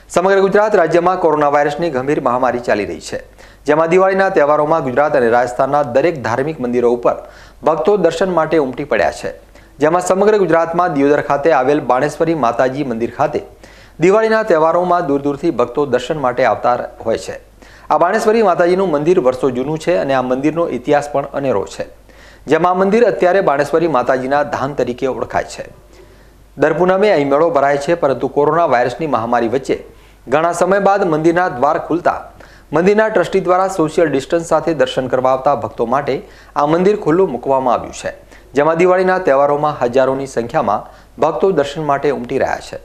સમગ્ર ગુજરાત રાજ્યમાં કોરોના વાયરસની ગંભીર મહામારી ચાલી રહી છે, જેમાં દિવાળીના તહેવારોમાં ગુજરાત અને રાજસ્થાનના દરેક ધાર્મિક મંદિરો ઉપર ભક્તો દર્શન માટે ઉમટી પડ્યા છે। જેમાં સમગ્ર ગુજરાતમાં દિયોદર ખાતે આવેલ બાણેશ્વરી માતાજી મંદિર ખાતે દિવાળીના તહેવારોમાં દૂર દૂરથી ભક્તો દર્શન માટે આવતા હોય છે। આ બાણેશ્વરી માતાજીનું મંદિર વર્ષો જૂનું છે અને આ મંદિરનો ઇતિહાસ પણ અનેરો છે, જેમાં આ મંદિર અત્યારે બાણેશ્વરી માતાજીના ધામ તરીકે ઓળખાય છે। દર પૂનમે અહીં મેળો ભરાય છે, પરંતુ કોરોના વાયરસની મહામારી વચ્ચે ઘણા સમય બાદ મંદિરના દ્વાર ખુલતા મંદિરના ટ્રસ્ટી દ્વારા સોશિયલ ડિસ્ટન્સ સાથે દર્શન કરવા આવતા ભક્તો માટે આ મંદિર ખુલ્લું મૂકવામાં આવ્યું છે, જેમાં દિવાળીના તહેવારોમાં હજારોની સંખ્યામાં ભક્તો દર્શન માટે ઉમટી રહ્યા છે।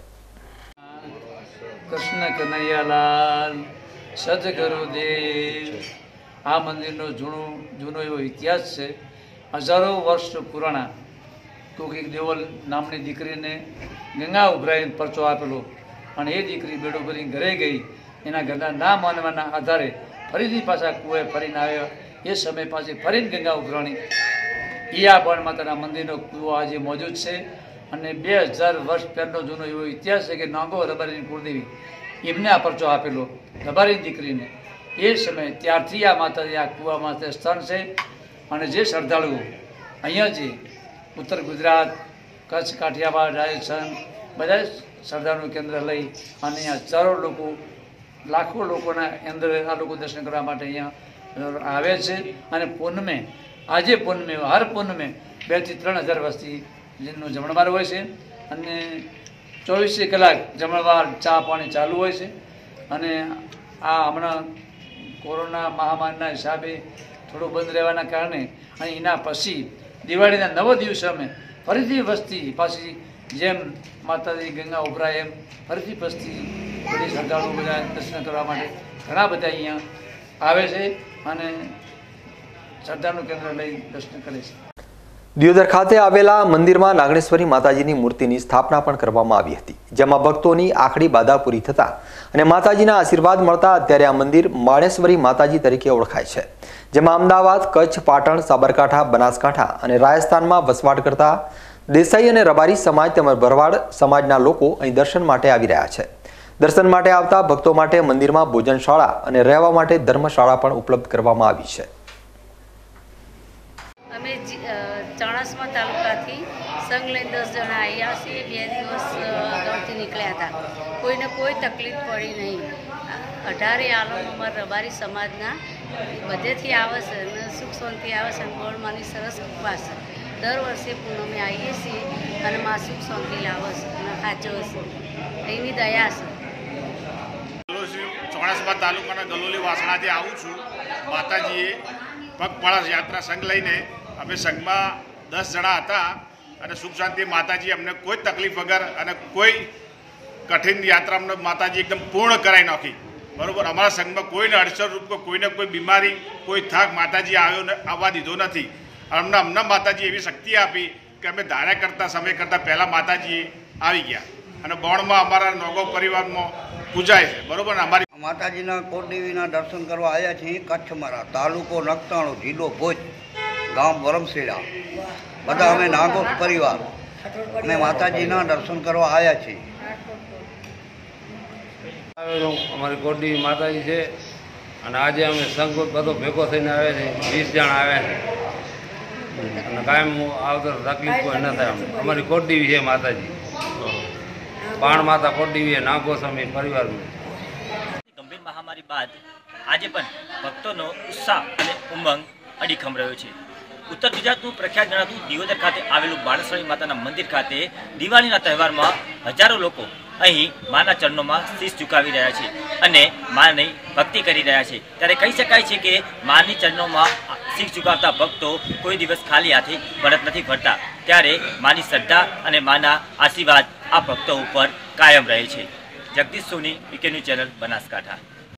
કૃષ્ણ કનૈયાલાલ સદગુરુદેવ। આ મંદિરનો જૂનો એવો ઇતિહાસ છે, હજારો વર્ષ પુરાણા। કોકિક દેવલ નામની દીકરીને ગંગા ઉભરાઈને પરચો આપેલો અને એ દીકરી બેડો ભરીને ઘરે ગઈ। એના ઘરના ના માનવાના આધારે ફરીથી પાછા કુએ ફરીને આવ્યો। એ સમય પાછી ફરીને ગંગા ઉભરાણી। એ આ બાણ માતાના મંદિરનો કૂવો આજે મોજૂદ છે અને 2000 વર્ષ પહેલાંનો જૂનો એવો ઇતિહાસ છે કે નાંગો રબારીની કુળદેવી એમને આ પરચો આપેલો રબારીની દીકરીને। એ સમય ત્યારથી આ માતાજી આ કૂવામાં સ્થાન છે અને જે શ્રદ્ધાળુઓ અહીંયા જે ઉત્તર ગુજરાત, કચ્છ, કાઠિયાવાડ, રાજસ્થાન બધા શ્રદ્ધાનું કેન્દ્ર લઈ અને અહીંયા હજારો લોકો, લાખો લોકોના અંદર આ લોકો દર્શન કરવા માટે અહીંયા આવે છે। અને પૂનમે આજે પૂનમે હર પૂનમે 2 થી 3 હજાર વસ્તી જેનો જમણવાર હોય છે અને 24 કલાક જમણવાર ચા પાણી ચાલુ હોય છે। અને આ હમણાં કોરોના મહામારીના હિસાબે થોડું બંધ રહેવાના કારણે અને એના પછી દિવાળીના 9 દિવસે અમે ફરીથી વસ્તી પાછી જેમ માતાજી ગંગા ઉભરાય એમ ફરીથી વસ્તી બધી શ્રદ્ધાળુઓ બધા દર્શન કરવા માટે ઘણા બધા અહીંયા આવે છે અને શ્રદ્ધાનું કેન્દ્ર લઈ દર્શન કરે છે। દિયોદર ખાતે આવેલા મંદિરમાં નાગણેશ્વરી માતાજીની મૂર્તિની સ્થાપના પણ કરવામાં આવી હતી, જેમાં ભક્તોની આખરી બાધા પૂરી થતા અને માતાજીના આશીર્વાદ મળતા અત્યારે આ મંદિર બાણેશ્વરી માતાજી તરીકે ઓળખાય છે, જેમાં અમદાવાદ, કચ્છ, પાટણ, સાબરકાંઠા, બનાસકાંઠા અને રાજસ્થાનમાં વસવાટ કરતા દેસાઈ અને રબારી સમાજ તેમજ ભરવાડ સમાજના લોકો અહીં દર્શન માટે આવી રહ્યા છે। દર્શન માટે આવતા ભક્તો માટે મંદિરમાં ભોજનશાળા અને રહેવા માટે ધર્મશાળા પણ ઉપલબ્ધ કરવામાં આવી છે। અમે ચાણસ્મા તાલુકાથી સંઘ લઈને 10 જણા આવ્યા છીએ। 2 દિવસ અગાઉથી નીકળ્યા હતા, કોઈને કોઈ તકલીફ પડી નહીં। 18 આલમમાં રબારી સમાજના બધેથી આવે છે અને સુખ શાંતિ આવે છે અને ગોળમાની સરસ કૃપા છે। દર વર્ષે પૂનમે આવીએ છીએ અને માં સુખ શાંતિ લાવે છે અને સાચવે છે, એની દયા છે। ચોણાસમા તાલુકાના ગલોલી વાસણાથી આવું છું। માતાજીએ પગપાળા યાત્રા સંઘ લઈને અમે સંઘમાં 10 જણા હતા અને સુખ શાંતિ માતાજી અમને કોઈ તકલીફ વગર અને કોઈ કઠિન યાત્રા અમને માતાજી એકદમ પૂર્ણ કરાવી નાખી। બરાબર, અમારા સંઘમાં કોઈને અડચણ રૂપ કોઈને કોઈ બીમારી, કોઈ થાક માતાજી આવવા દીધો નથી। અમને માતાજી એવી શક્તિ આપી કે અમે ધાર્યા કરતા સમય કરતાં પહેલાં માતાજી આવી ગયા અને બોણમાં અમારા નોગો પરિવારમાં પૂજાય છે। બરાબર, અમારી માતાજીના કોટદેવીના દર્શન કરવા આવ્યા છીએ। કચ્છમાં તાલુકો નખત્રાણા, જિલ્લો ભુજ, ગામ વરમશેડા, બધા અમે નાગો પરિવાર અમે માતાજીના દર્શન કરવા આવ્યા છીએ। અમારી કોટદેવી માતાજી છે અને આજે અમે સંઘ બધો ભેગો થઈને આવ્યા છીએ। 20 જણા આવ્યા છે અને કાયમ આવતા તકલીફ કોઈ ન થાય। અમારી કોટદેવી છે માતાજી, બાણ માતા કોટદેવી નાગો સ્વામી પરિવાર। ગંભીર મહામારી બાદ આજે પણ ભક્તોનો ઉત્સાહ અને ઉમંગ અડીખમ રહ્યો છે। ઉત્તર ગુજરાતનું પ્રખ્યાત ગણાતું દિયોદર ખાતે આવેલું બાણેશ્વરી માતાના મંદિર ખાતે દિવાળીના તહેવારમાં હજારો લોકો અહીં માના ચરણોમાં શીશ ઝુકાવી રહ્યા છે અને માની ભક્તિ કરી રહ્યા છે। ત્યારે કહી શકાય છે કે માની ચરણોમાં શીશ ઝુકાવતા ભક્તો કોઈ દિવસ ખાલી હાથે પરત નથી ફરતા। ત્યારે માની શ્રદ્ધા અને માના આશીર્વાદ આ ભક્તો ઉપર કાયમ રહે છે। Jagdish Soni, VK news channel, Banaskantha.